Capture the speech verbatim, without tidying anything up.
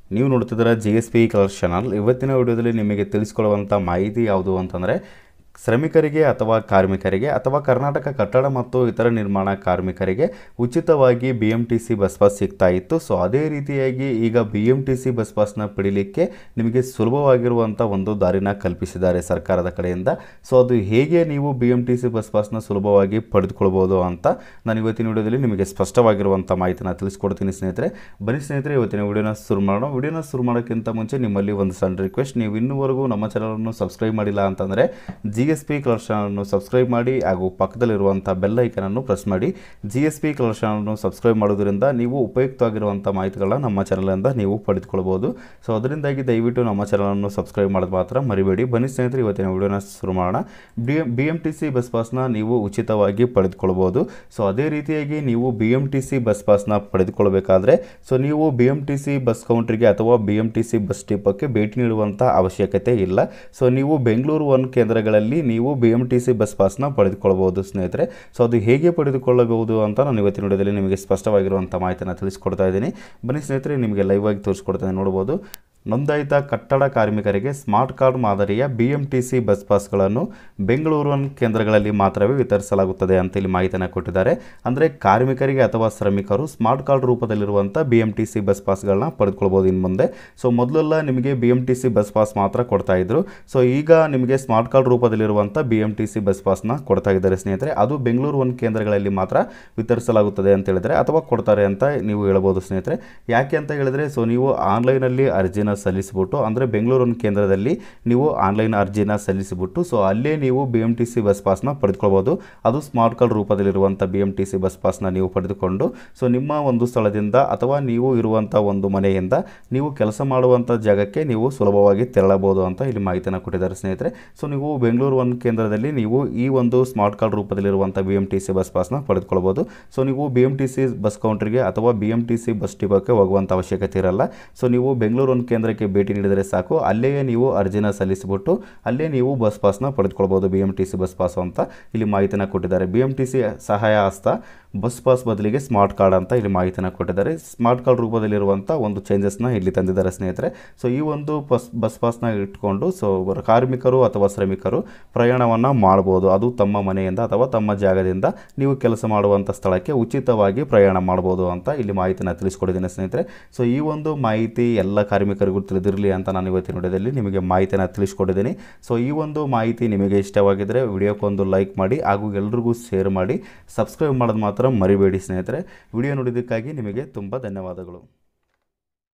ನೀವು ನೋಡ್ತಿದ್ದೀರಾ GSP colours channel. ಇವತ್ತಿನ ವಿಡಿಯೋದಲ್ಲಿ ನಿಮಗೆ ತಿಳಿಸಿಕೊಳ್ಳುವಂಥ ಮಾಹಿತಿ ಯಾವುದು ಅಂತಂದರೆ, ಶ್ರಮಿಕರಿಗೆ ಅಥವಾ ಕಾರ್ಮಿಕರಿಗೆ ಅಥವಾ ಕರ್ನಾಟಕ ಕಟ್ಟಡ ಮತ್ತು ಇತರ ನಿರ್ಮಾಣ ಕಾರ್ಮಿಕರಿಗೆ ಉಚಿತವಾಗಿ B M T C bus pass ಸಿಗ್ತಾ ಇತ್ತು. ಸೊ ಅದೇ ರೀತಿಯಾಗಿ ಈಗ B M T C bus ಪಾಸ್ನ ಪಡಿಲಿಕ್ಕೆ ನಿಮಗೆ ಸುಲಭವಾಗಿರುವಂಥ ಒಂದು ದಾರಿನ ಕಲ್ಪಿಸಿದ್ದಾರೆ ಸರ್ಕಾರದ ಕಡೆಯಿಂದ. ಸೊ ಅದು ಹೇಗೆ ನೀವು B M T C bus ಪಾಸ್ನ ಸುಲಭವಾಗಿ ಪಡೆದುಕೊಳ್ಬೋದು ಅಂತ ನಾನು ಇವತ್ತಿನ ವಿಡಿಯೋದಲ್ಲಿ ನಿಮಗೆ ಸ್ಪಷ್ಟವಾಗಿರುವಂಥ ಮಾಹಿತಿನ ತಿಳಿಸ್ಕೊಡ್ತೀನಿ ಸ್ನೇಹಿತರೆ. ಬನ್ನಿ ಸ್ನೇಹಿತರೆ, ಇವತ್ತಿನ ವಿಡಿಯೋನ ಶುರು ಮಾಡೋಣ. ವಿಡಿಯೋನ ಶುರು ಮಾಡೋಕ್ಕಿಂತ ಮುಂಚೆ ನಿಮ್ಮಲ್ಲಿ ಒಂದು ಸಣ್ಣ ರಿಕ್ವೆಸ್ಟ್, ನೀವು ಇನ್ನೂವರೆಗೂ ನಮ್ಮ ಚಾನಲನ್ನು ಸಬ್ಸ್ಕ್ರೈಬ್ ಮಾಡಿಲ್ಲ ಅಂತಂದರೆ ಜಿಎಸ್ಪಿ ಕಲರ್ಸ್ ಚಾನಲನ್ನು ಸಬ್ಸ್ಕ್ರೈಬ್ ಮಾಡಿ ಹಾಗೂ ಪಕ್ಕದಲ್ಲಿರುವಂಥ ಬೆಲ್ ಐಕನನ್ನು ಪ್ರೆಸ್ ಮಾಡಿ. ಜಿಎಸ್ಪಿ ಕಲರ್ಸ್ ಚಾನಲನ್ನು ಸಬ್ಸ್ಕ್ರೈಬ್ ಮಾಡೋದ್ರಿಂದ ನೀವು ಉಪಯುಕ್ತವಾಗಿರುವಂಥ ಮಾಹಿತಿಗಳನ್ನ ನಮ್ಮ ಚಾನಲಿಂದ ನೀವು ಪಡೆದುಕೊಳ್ಬೋದು. ಸೊ ಅದರಿಂದಾಗಿ ದಯವಿಟ್ಟು ನಮ್ಮ ಚಾನಲನ್ನು ಸಬ್ಸ್ಕ್ರೈಬ್ ಮಾಡೋದು ಮಾತ್ರ ಮರಿಬೇಡಿ. ಬನ್ನಿ ಸ್ನೇಹಿತರೆ, ಇವತ್ತಿನ ವಿಡಿಯೋನ ಶುರು ಮಾಡೋಣ. B B M T C bus ಪಾಸ್ನ ನೀವು ಉಚಿತವಾಗಿ ಪಡೆದುಕೊಳ್ಬೋದು. ಸೊ ಅದೇ ರೀತಿಯಾಗಿ ನೀವು B M T C bus ಪಾಸ್ನ ಪಡೆದುಕೊಳ್ಬೇಕಾದ್ರೆ ಸೊ ನೀವು B M T C bus ಕೌಂಟ್ರಿಗೆ ಅಥವಾ B M T C bus ಡಿಪೋಕ್ಕೆ ಭೇಟಿ ನೀಡುವಂಥ ಅವಶ್ಯಕತೆ ಇಲ್ಲ. ಸೊ ನೀವು ಬೆಂಗಳೂರು ಒನ್ ಕೇಂದ್ರಗಳಲ್ಲಿ ನೀವು B M T C bus ಪಾಸ್ನ ಪಡೆದುಕೊಳ್ಳಬಹುದು ಸ್ನೇಹಿತರೆ. ಸೊ ಅದು ಹೇಗೆ ಪಡೆದುಕೊಳ್ಳಬಹುದು ಅಂತ ನಾನು ಇವತ್ತಿನ ವಿಡಿಯೋದಲ್ಲಿ ನಿಮಗೆ ಸ್ಪಷ್ಟವಾಗಿರುವಂಥ ಮಾಹಿತಿಯನ್ನು ತಿಳಿಸ್ಕೊಡ್ತಾ ಇದ್ದೀನಿ. ಬನ್ನಿ ಸ್ನೇಹಿತರೆ, ನಿಮಗೆ ಲೈವ್ ಆಗಿ ತೋರಿಸ್ಕೊಡ್ತೇನೆ, ನೋಡ್ಬೋದು. ನೋಂದಾಯಿತ ಕಟ್ಟಡ ಕಾರ್ಮಿಕರಿಗೆ ಸ್ಮಾರ್ಟ್ ಕಾರ್ಡ್ ಮಾದರಿಯ B M T C bus ಪಾಸ್ಗಳನ್ನು ಬೆಂಗಳೂರು ಒನ್ ಕೇಂದ್ರಗಳಲ್ಲಿ ಮಾತ್ರವೇ ವಿತರಿಸಲಾಗುತ್ತದೆ ಅಂತ ಇಲ್ಲಿ ಮಾಹಿತಿಯನ್ನು ಕೊಟ್ಟಿದ್ದಾರೆ. ಅಂದರೆ ಕಾರ್ಮಿಕರಿಗೆ ಅಥವಾ ಶ್ರಮಿಕರು ಸ್ಮಾರ್ಟ್ ಕಾರ್ಡ್ ರೂಪದಲ್ಲಿರುವಂಥ B M T C bus ಪಾಸ್ಗಳನ್ನ ಪಡೆದುಕೊಳ್ಬೋದು ಇನ್ನು ಮುಂದೆ. ಸೊ ಮೊದಲೆಲ್ಲ ನಿಮಗೆ B M T C bus pass ಮಾತ್ರ ಕೊಡ್ತಾ ಇದ್ರು. ಸೊ ಈಗ ನಿಮಗೆ ಸ್ಮಾರ್ಟ್ ಕಾರ್ಡ್ ರೂಪದಲ್ಲಿರುವಂಥ B M T C bus ಪಾಸ್ನ ಕೊಡ್ತಾ ಇದ್ದಾರೆ ಸ್ನೇಹಿತರೆ. ಅದು ಬೆಂಗಳೂರು ಒನ್ ಕೇಂದ್ರಗಳಲ್ಲಿ ಮಾತ್ರ ವಿತರಿಸಲಾಗುತ್ತದೆ ಅಂತ ಹೇಳಿದರೆ ಅಥವಾ ಕೊಡ್ತಾರೆ ಅಂತ ನೀವು ಹೇಳ್ಬೋದು ಸ್ನೇಹಿತರೆ. ಯಾಕೆ ಅಂತ ಹೇಳಿದರೆ, ಸೊ ನೀವು ಆನ್ಲೈನಲ್ಲಿ ಅರ್ಜಿನ ಸಲ್ಲಿಸಿಬಿಟ್ಟು, ಅಂದರೆ ಬೆಂಗಳೂರು ಒನ್ ಕೇಂದ್ರದಲ್ಲಿ ನೀವು ಆನ್ಲೈನ್ ಅರ್ಜಿನ ಸಲ್ಲಿಸಿಬಿಟ್ಟು ಸೊ ಅಲ್ಲೇ ನೀವು B M T C bus ಪಾಸ್ನ ಪಡೆದುಕೊಳ್ಬೋದು. ಅದು ಸ್ಮಾರ್ಟ್ ಕಾರ್ಡ್ ರೂಪದಲ್ಲಿರುವಂಥ B M T C bus ಪಾಸ್ನ ನೀವು ಪಡೆದುಕೊಂಡು ಸೊ ನಿಮ್ಮ ಒಂದು ಸ್ಥಳದಿಂದ ಅಥವಾ ನೀವು ಇರುವಂಥ ಒಂದು ಮನೆಯಿಂದ ನೀವು ಕೆಲಸ ಮಾಡುವಂಥ ಜಾಗಕ್ಕೆ ನೀವು ಸುಲಭವಾಗಿ ತೆರಳಬಹುದು ಅಂತ ಇಲ್ಲಿ ಮಾಹಿತಿಯನ್ನು ಕೊಟ್ಟಿದ್ದಾರೆ ಸ್ನೇಹಿತರೆ. ಸೊ ನೀವು ಬೆಂಗಳೂರು ಒನ್ ಕೇಂದ್ರದಲ್ಲಿ ನೀವು ಈ ಒಂದು ಸ್ಮಾರ್ಟ್ ಕಾರ್ಡ್ ರೂಪದಲ್ಲಿರುವಂಥ B M T C bus ಪಾಸ್ನ ಪಡೆದುಕೊಳ್ಬೋದು. ಸೊ ನೀವು B M T C bus ಕೌಂಟ್ರಿಗೆ ಅಥವಾ B M T C bus ಡಿಪೋಕ್ಕೆ ಹೋಗುವಂಥ ಅವಶ್ಯಕತೆ ಇರಲ್ಲ. ಸೊ ನೀವು ಬೆಂಗಳೂರು ಒನ್ ಕೇಂದ್ರಕ್ಕೆ ಭೇಟಿ ನೀಡಿದರೆ ಸಾಕು, ಅಲ್ಲೇ ನೀವು ಅರ್ಜಿನ ಸಲ್ಲಿಸಿಬಿಟ್ಟು ಅಲ್ಲೇ ನೀವು ಬಸ್ ಪಾಸ್ನ ಪಡೆದುಕೊಳ್ಬೋದು. B M T C bus pass ಅಂತ ಇಲ್ಲಿ ಮಾಹಿತಿನ ಕೊಟ್ಟಿದ್ದಾರೆ. ಬಿ ಎಂ ಟಿ ಸಿ ಸಹಾಯ ಹಸ್ತ ಬಸ್ ಪಾಸ್ ಬದಲಿಗೆ ಸ್ಮಾರ್ಟ್ ಕಾರ್ಡ್ ಅಂತ ಇಲ್ಲಿ ಮಾಹಿತಿನ ಕೊಟ್ಟಿದ್ದಾರೆ. ಸ್ಮಾರ್ಟ್ ಕಾರ್ಡ್ ರೂಪದಲ್ಲಿರುವಂಥ ಒಂದು ಚೇಂಜಸ್ನ ಇಲ್ಲಿ ತಂದಿದ್ದಾರೆ ಸ್ನೇಹಿತರೆ. ಸೊ ಈ ಒಂದು ಬಸ್ ಬಸ್ ಪಾಸ್ನ ಇಟ್ಕೊಂಡು ಸೊ ಕಾರ್ಮಿಕರು ಅಥವಾ ಶ್ರಮಿಕರು ಪ್ರಯಾಣವನ್ನು ಮಾಡ್ಬೋದು. ಅದು ತಮ್ಮ ಮನೆಯಿಂದ ಅಥವಾ ತಮ್ಮ ಜಾಗದಿಂದ ನೀವು ಕೆಲಸ ಮಾಡುವಂಥ ಸ್ಥಳಕ್ಕೆ ಉಚಿತವಾಗಿ ಪ್ರಯಾಣ ಮಾಡ್ಬೋದು ಅಂತ ಇಲ್ಲಿ ಮಾಹಿತಿನ ತಿಳಿಸ್ಕೊಟ್ಟಿದ್ದೀನಿ ಸ್ನೇಹಿತರೆ. ಸೊ ಈ ಒಂದು ಮಾಹಿತಿ ಎಲ್ಲ ಕಾರ್ಮಿಕರಿಗೂ ತಿಳಿದಿರಲಿ ಅಂತ ನಾನು ಇವತ್ತಿನ ವಿಡಿಯೋದಲ್ಲಿ ನಿಮಗೆ ಮಾಹಿತಿನ ತಿಳಿಸ್ಕೊಟ್ಟಿದ್ದೀನಿ. ಸೊ ಈ ಒಂದು ಮಾಹಿತಿ ನಿಮಗೆ ಇಷ್ಟವಾಗಿದ್ದರೆ ವಿಡಿಯೋಕ್ಕೊಂದು ಲೈಕ್ ಮಾಡಿ ಹಾಗೂ ಎಲ್ರಿಗೂ ಶೇರ್ ಮಾಡಿ. ಸಬ್ಸ್ಕ್ರೈಬ್ ಮಾಡೋದು ಮಾತ್ರ ಮರಿಬೇಡಿ ಸ್ನೇಹಿತರೆ. ವಿಡಿಯೋ ನೋಡಿದ್ದಕ್ಕಾಗಿ ನಿಮಗೆ ತುಂಬ ಧನ್ಯವಾದಗಳು.